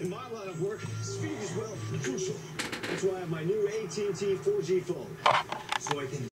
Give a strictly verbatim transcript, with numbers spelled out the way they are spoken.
In my line of work, speed is, well, crucial. That's why I have my new A T and T four G phone. So I can